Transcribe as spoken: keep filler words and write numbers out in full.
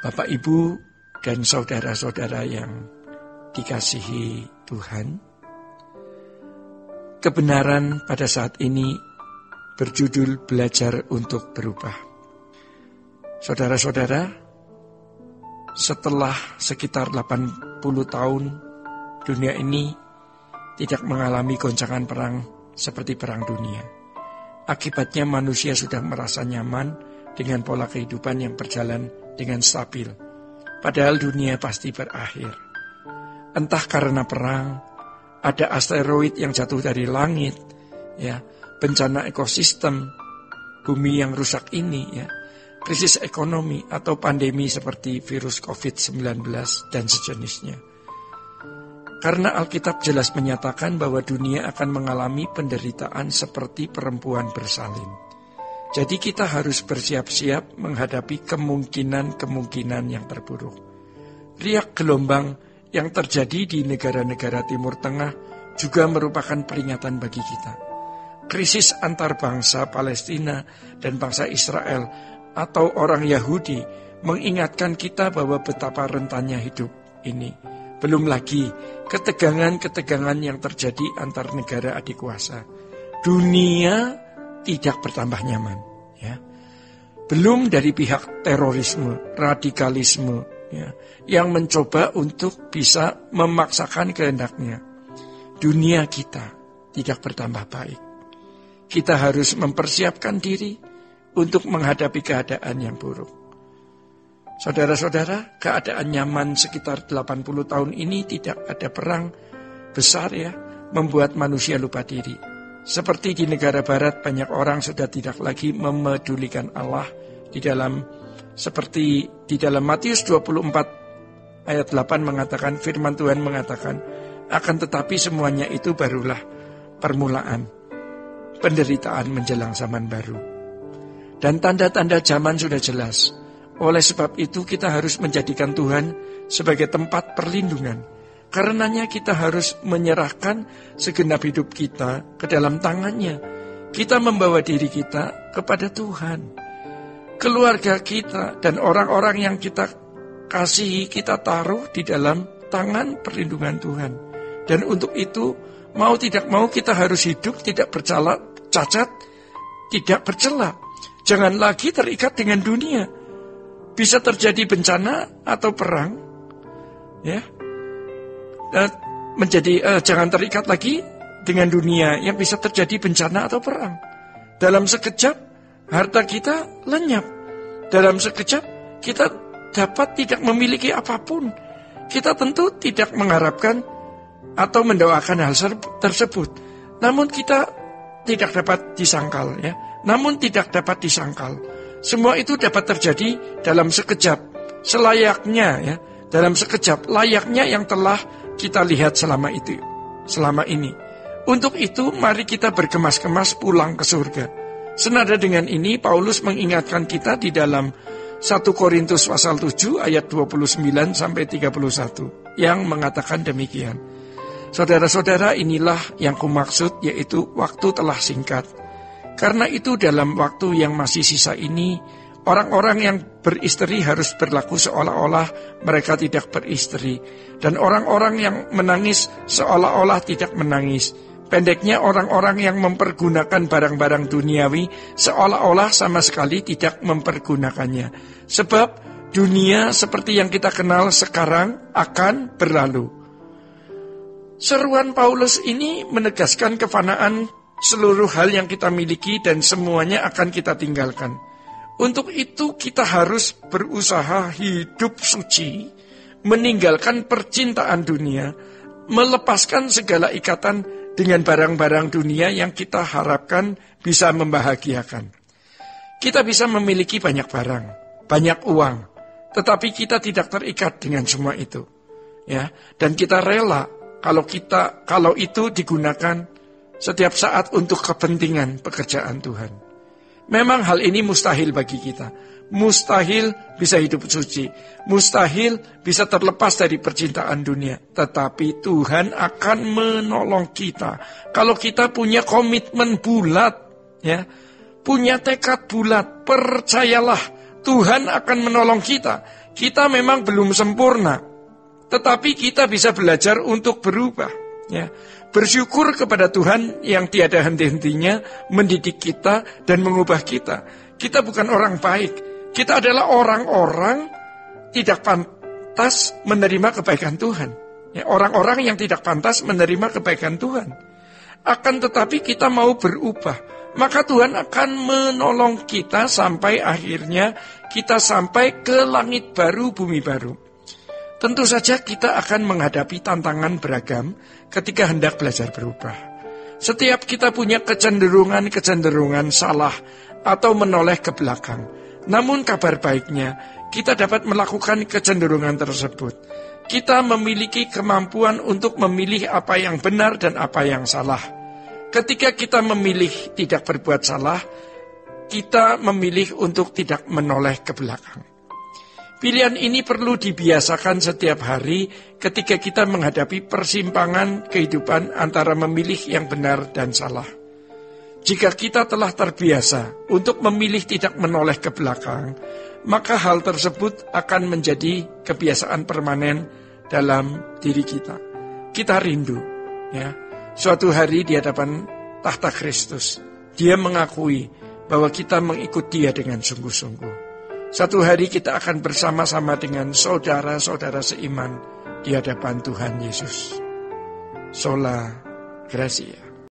Bapak, Ibu, dan saudara-saudara yang dikasihi Tuhan, kebenaran pada saat ini berjudul Belajar untuk Berubah. Saudara-saudara, setelah sekitar delapan puluh tahun dunia ini tidak mengalami goncangan perang seperti perang dunia. Akibatnya manusia sudah merasa nyaman dengan pola kehidupan yang berjalan dengan stabil. Padahal dunia pasti berakhir. Entah karena perang, ada asteroid yang jatuh dari langit, ya, bencana ekosistem, bumi yang rusak ini, ya, krisis ekonomi atau pandemi seperti virus covid sembilan belas dan sejenisnya. Karena Alkitab jelas menyatakan bahwa dunia akan mengalami penderitaan seperti perempuan bersalin. Jadi kita harus bersiap-siap menghadapi kemungkinan-kemungkinan yang terburuk. Riak gelombang yang terjadi di negara-negara Timur Tengah juga merupakan peringatan bagi kita. Krisis antar bangsa Palestina dan bangsa Israel atau orang Yahudi mengingatkan kita bahwa betapa rentannya hidup ini. Belum lagi ketegangan-ketegangan yang terjadi antar negara adik kuasa. Dunia tidak bertambah nyaman, ya. Belum dari pihak terorisme, radikalisme, ya, yang mencoba untuk bisa memaksakan kehendaknya. Dunia kita tidak bertambah baik. Kita harus mempersiapkan diri untuk menghadapi keadaan yang buruk. Saudara-saudara, keadaan nyaman sekitar delapan puluh tahun ini tidak ada perang besar, ya, membuat manusia lupa diri. Seperti di negara barat, banyak orang sudah tidak lagi memedulikan Allah di dalam, seperti di dalam Matius dua puluh empat ayat delapan mengatakan, firman Tuhan mengatakan, akan tetapi semuanya itu barulah permulaan penderitaan menjelang zaman baru. Dan tanda-tanda zaman sudah jelas. Oleh sebab itu kita harus menjadikan Tuhan sebagai tempat perlindungan. Karenanya kita harus menyerahkan segenap hidup kita ke dalam tangannya. Kita membawa diri kita kepada Tuhan. Keluarga kita dan orang-orang yang kita kasihi kita taruh di dalam tangan perlindungan Tuhan. Dan untuk itu, mau tidak mau kita harus hidup tidak bercela, cacat, tidak bercela. Jangan lagi terikat dengan dunia. Bisa terjadi bencana atau perang, ya. Menjadi uh, jangan terikat lagi dengan dunia yang bisa terjadi bencana atau perang. Dalam sekejap harta kita lenyap. Dalam sekejap kita dapat tidak memiliki apapun. Kita tentu tidak mengharapkan atau mendoakan hal tersebut. Namun kita tidak dapat disangkal, ya. Namun tidak dapat disangkal. Semua itu dapat terjadi dalam sekejap, selayaknya, ya, dalam sekejap, layaknya yang telah kita lihat selama itu, selama ini. Untuk itu, mari kita berkemas-kemas pulang ke surga. Senada dengan ini, Paulus mengingatkan kita di dalam satu Korintus pasal tujuh ayat dua puluh sembilan sampai tiga puluh satu yang mengatakan demikian. Saudara-saudara, inilah yang kumaksud, yaitu waktu telah singkat. Karena itu dalam waktu yang masih sisa ini, orang-orang yang beristri harus berlaku seolah-olah mereka tidak beristri. Dan orang-orang yang menangis seolah-olah tidak menangis. Pendeknya, orang-orang yang mempergunakan barang-barang duniawi seolah-olah sama sekali tidak mempergunakannya. Sebab dunia seperti yang kita kenal sekarang akan berlalu. Seruan Paulus ini menegaskan kefanaan seluruh hal yang kita miliki dan semuanya akan kita tinggalkan. Untuk itu kita harus berusaha hidup suci, meninggalkan percintaan dunia, melepaskan segala ikatan dengan barang-barang dunia yang kita harapkan bisa membahagiakan. Kita bisa memiliki banyak barang, banyak uang, tetapi kita tidak terikat dengan semua itu, ya. Dan kita rela kalau kita kalau itu digunakan setiap saat untuk kepentingan pekerjaan Tuhan. Memang hal ini mustahil bagi kita. Mustahil bisa hidup suci. Mustahil bisa terlepas dari percintaan dunia. Tetapi Tuhan akan menolong kita. Kalau kita punya komitmen bulat, ya, punya tekad bulat, percayalah Tuhan akan menolong kita. Kita memang belum sempurna, tetapi kita bisa belajar untuk berubah. Ya, bersyukur kepada Tuhan yang tiada henti-hentinya mendidik kita dan mengubah kita. Kita bukan orang baik. Kita adalah orang-orang tidak pantas menerima kebaikan Tuhan. Ya, orang-orang yang tidak pantas menerima kebaikan Tuhan. Akan tetapi kita mau berubah, maka Tuhan akan menolong kita sampai akhirnya kita sampai ke langit baru, bumi baru. Tentu saja kita akan menghadapi tantangan beragam ketika hendak belajar berubah. Setiap kita punya kecenderungan-kecenderungan salah atau menoleh ke belakang. Namun kabar baiknya, kita dapat melakukan kecenderungan tersebut. Kita memiliki kemampuan untuk memilih apa yang benar dan apa yang salah. Ketika kita memilih tidak berbuat salah, kita memilih untuk tidak menoleh ke belakang. Pilihan ini perlu dibiasakan setiap hari ketika kita menghadapi persimpangan kehidupan antara memilih yang benar dan salah. Jika kita telah terbiasa untuk memilih tidak menoleh ke belakang, maka hal tersebut akan menjadi kebiasaan permanen dalam diri kita. Kita rindu, ya, suatu hari di hadapan tahta Kristus, Dia mengakui bahwa kita mengikut Dia dengan sungguh-sungguh. Satu hari kita akan bersama-sama dengan saudara-saudara seiman di hadapan Tuhan Yesus. Sola Gracia.